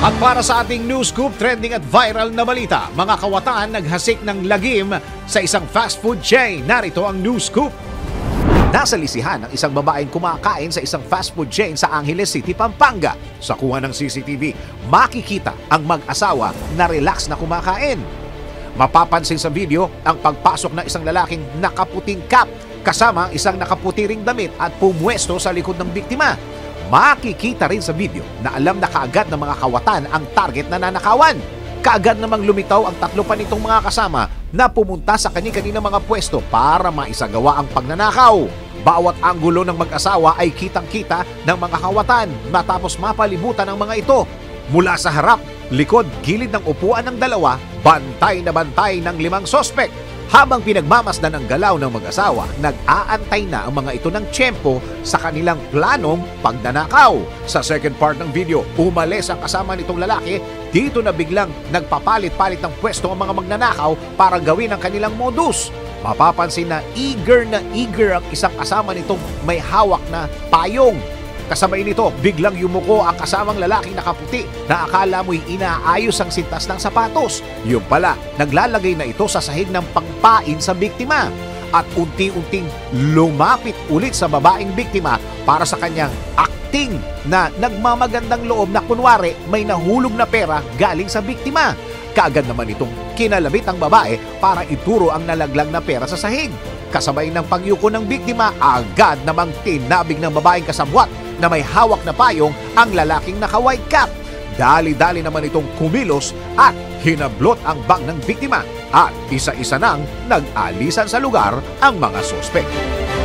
At para sa ating news scoop, trending at viral na balita, mga kawatan naghasik ng lagim sa isang fast food chain. Narito ang news scoop. Nasa lisihan ang isang babaeng kumakain sa isang fast food chain sa Angeles City, Pampanga. Sa kuha ng CCTV, makikita ang mag-asawa na relax na kumakain. Mapapansin sa video ang pagpasok ng isang lalaking nakaputing cap kasama isang nakaputi ring damit at pumwesto sa likod ng biktima. Makikita rin sa video na alam na kaagad ng mga kawatan ang target na nanakawan. Kaagad namang lumitaw ang tatlo pa nitong mga kasama na pumunta sa kani-kanina mga pwesto para maisagawa ang pagnanakaw. Bawat anggulo ng mag-asawa ay kitang-kita ng mga kawatan matapos mapalibutan ang mga ito. Mula sa harap, likod, gilid ng upuan ng dalawa, bantay na bantay ng 5 sospek. Habang pinagmamasdan ang galaw ng mag-asawa, nag-aantay na ang mga ito ng tiyempo sa kanilang planong pagnanakaw. Sa second part ng video, umalis ang kasama nitong lalaki. Dito na biglang nagpapalit-palit ng pwesto ang mga magnanakaw para gawin ang kanilang modus. Mapapansin na eager ang isang kasama nitong may hawak na payong. Kasabay nito, biglang yumuko ang kasamang lalaking nakaputi na akala mo'y inaayos ang sintas ng sapatos. Yung pala, naglalagay na ito sa sahig ng pangpain sa biktima. At unti-unting lumapit ulit sa babaeng biktima para sa kanyang acting na nagmamagandang loob na kunwari may nahulog na pera galing sa biktima. Kaagad naman itong kinalabit ang babae para ituro ang nalaglag na pera sa sahig. Kasabay ng pagyuko ng biktima, agad namang tinabig ng babaeng kasabwat na may hawak na payong ang lalaking naka-white cap. Dali-dali naman itong kumilos at hinablot ang bag ng biktima at isa-isa nang nag-alisan sa lugar ang mga sospek.